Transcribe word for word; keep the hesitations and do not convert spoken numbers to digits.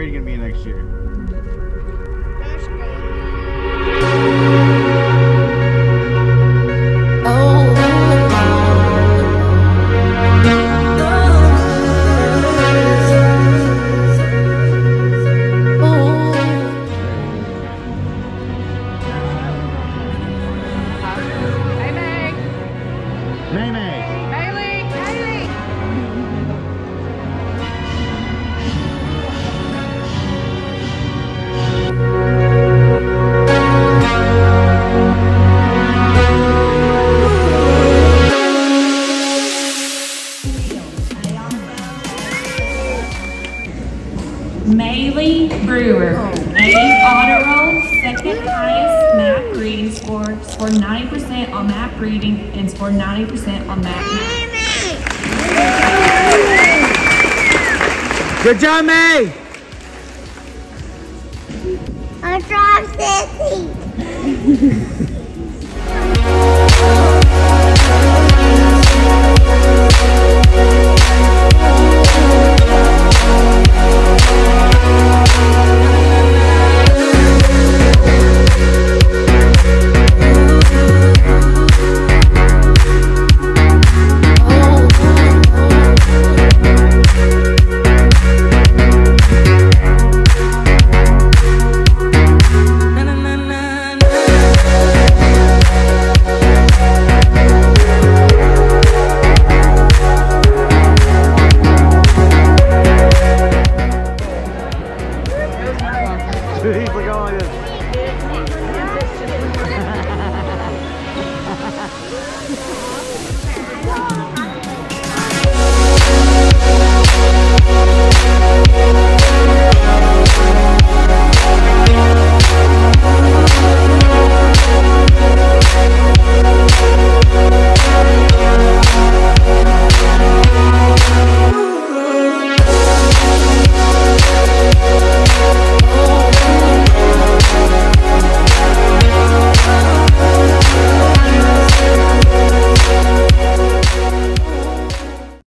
grade are you gonna be in next year? First grade. Maylee! Maylee! Maylee! Maylee Brewer, A honor roll, second highest math reading score, scored ninety percent on math reading and scored ninety percent on math math. Good job, May! I dropped it.